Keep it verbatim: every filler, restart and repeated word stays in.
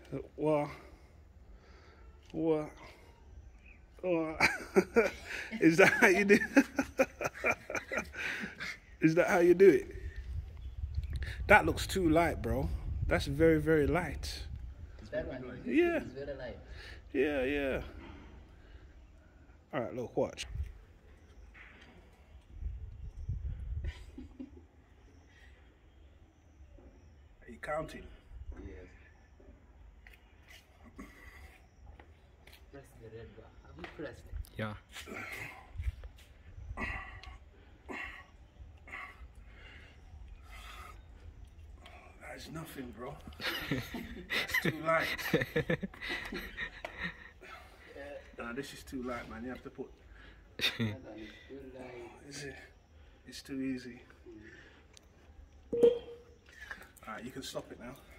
What? What? What? Is that how you do? Is that how you do it? That looks too light, bro. That's very, very light. That one. Yeah. It's very light. Yeah, yeah. All right, look, watch. Are you counting? Yes. Press the red one. Have you pressed? Yeah. That's nothing, bro. That's too light. Nah, this is too light, man. You have to put. That one is too light. Is it? It's too easy. Alright, you can stop it now.